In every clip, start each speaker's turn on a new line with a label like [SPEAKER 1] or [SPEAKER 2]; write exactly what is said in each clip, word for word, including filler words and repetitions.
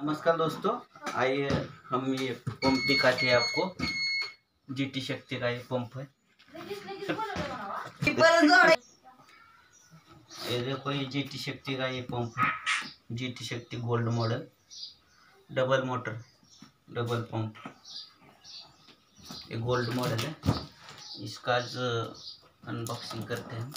[SPEAKER 1] नमस्कार दोस्तों, आइए हम ये पंप दिखाते हैं आपको। जीटी शक्ति का ये पंप है। ये देखो, ये जीटी शक्ति का ये पंप है। GT Shakti gold model double motor double pump, ये गोल्ड मॉडल है। इसका आज अनबॉक्सिंग करते हैं।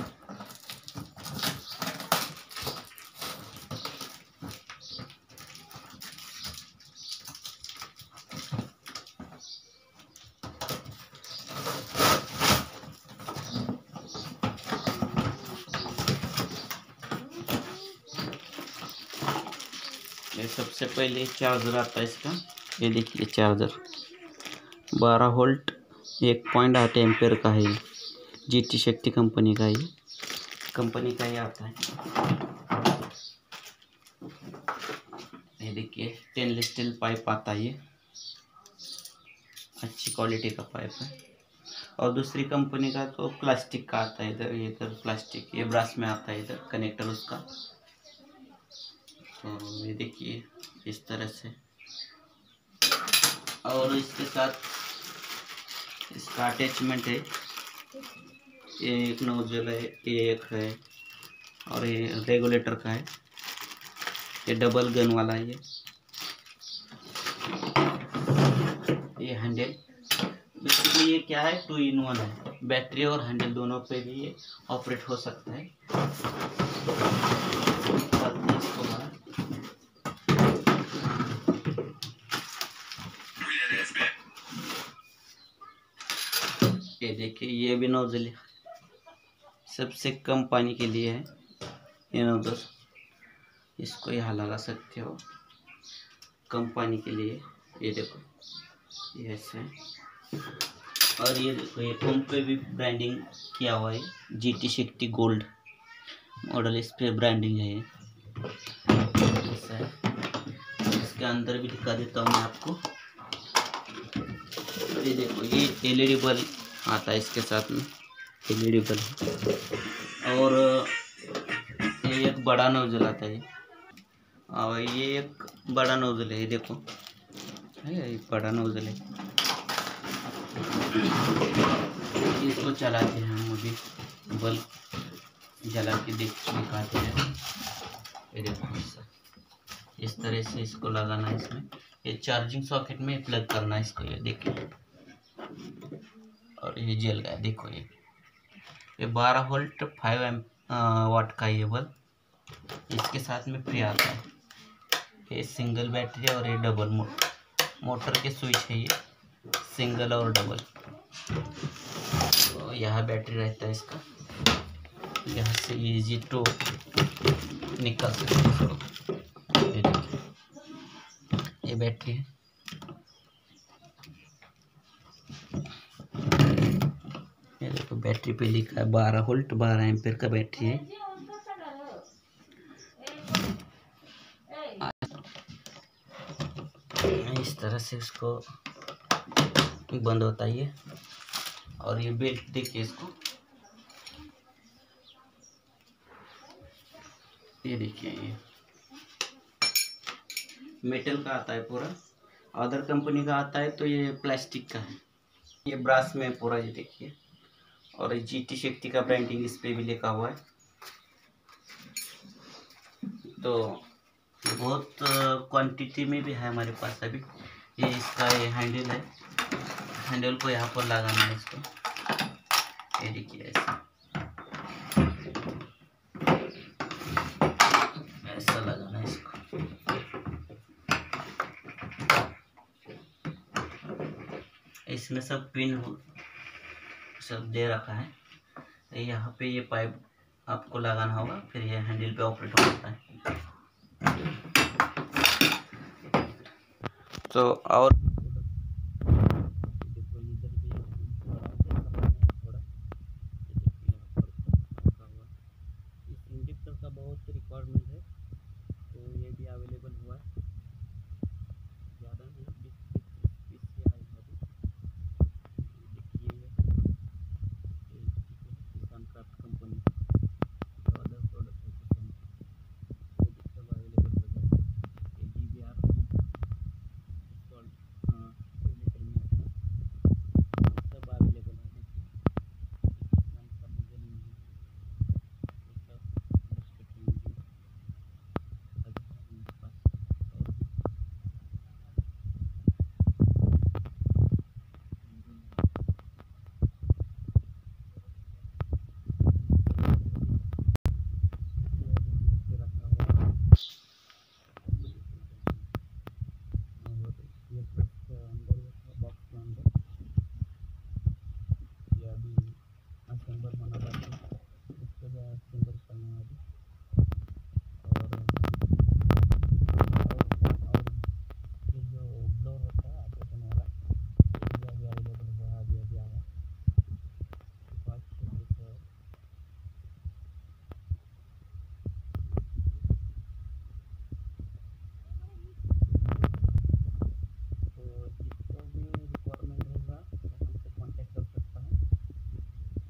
[SPEAKER 1] ये सबसे पहले चार्जर आता है इसका। ये देखिए चार्जर बारह वोल्ट एक पॉइंट आठ एम्पेयर का है। जीटी शक्ति कंपनी का ये कंपनी का ही आता है। ये देखिए स्टेनलेस स्टील पाइप आता है, ये अच्छी क्वालिटी का पाइप है। और दूसरी कंपनी का तो प्लास्टिक का आता है। इधर इधर प्लास्टिक, ये ब्रास में आता है इधर कनेक्टर उसका। तो ये देखिए इस तरह से। और इसके साथ इसका अटैचमेंट है। ये एक नोजल है, ये एक है, और ये रेगुलेटर का है। ये डबल गन वाला है। ये ये हैंडल बेसिकली ये क्या है, टू इन वन है। बैटरी और हैंडल दोनों पे भी ये ऑपरेट हो सकता है। ये देखिए, ये भी नोजल सबसे कम पानी के लिए है। ये नोजल इसको यहाँ लगा सकते हो कम पानी के लिए। ये देखो ये ऐसे। और ये देखो, ये पंप पे भी ब्रांडिंग किया हुआ है, जीटी शक्ति गोल्ड मॉडल। इस पे ब्रांडिंग है ये ऐसा है। इसके अंदर भी दिखा देता हूँ मैं आपको। ये देखो, ये एलईडी बल्ब आता है इसके साथ में, एलईडी बल्ब। और ये एक बड़ा नोजल आता है, और ये एक बड़ा नोजल है। ये देखो है, ये बड़ा नोजल है। इसको चलाते हैं हम अभी, बल्ब जला के देख दिखाते हैं। ये देखो इस तरह से इसको लगाना है इसमें। ये चार्जिंग सॉकेट में प्लग करना है इसको। ये देखिए, और ये जल गया। देखो ये ये बारह वोल्ट फाइव एम वाट का ये बल्ब इसके साथ में फ्री आता है। ये सिंगल बैटरी और ये डबल मोटर मोटर के स्विच है। ये सिंगल और डबल। तो यहाँ बैटरी रहता है इसका, यहाँ से इजी टू निकाल सकते हैं इसको। ये देखिए, ये बैटरी है। ये देखो बैटरी पे लिखा है बारह वोल्ट बारह एम्पेयर का बैटरी है। इस तरह से इसको बंद होता है ये। और ये बेल्ट देखिए इसको, ये देखिए ये मेटल का आता है पूरा। अदर कंपनी का आता है तो ये प्लास्टिक का है। ये ब्रास में पूरा, ये देखिए। और जीटी शक्ति का ब्रांडिंग इस पे भी लिखा हुआ है। तो बहुत क्वांटिटी में भी है हमारे पास अभी। ये इसका ये हैंडल है, हैंडल को यहाँ पर लगाना है इसको। ये देखिए ऐसा ऐसा लगाना है इसको। इसमें सब पिन सब दे रखा है। यहाँ पे ये पाइप आपको लगाना होगा, फिर ये हैंडल पे ऑपरेट होता है। तो और का बहुत रिक्वायरमेंट है, तो ये भी अवेलेबल हुआ है। ज़्यादा नहीं, बीस पच्चीस पीस से आए हैं अभी। देखिए ये किसान क्राफ्ट कंपनी का अदर प्रोडक्ट है, किसान वो भी सब अवेलेबल हो जाएगा। ये डी बी आर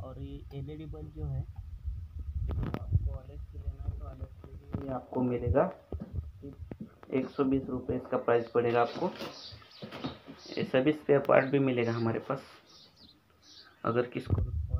[SPEAKER 1] और ये एलईडी बल्ब जो है आपको अलग से लेना है तो अलग से भी आपको मिलेगा। एक सौ बीस रुपये इसका प्राइस पड़ेगा आपको। ये सभी स्पेयर पार्ट भी मिलेगा हमारे पास। अगर किसको